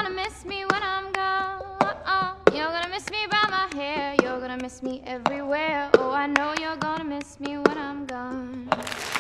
gonna miss me when I'm gone. You're gonna miss me by my hair. You're gonna miss me everywhere. Oh, I know you're gonna miss me when I'm gone.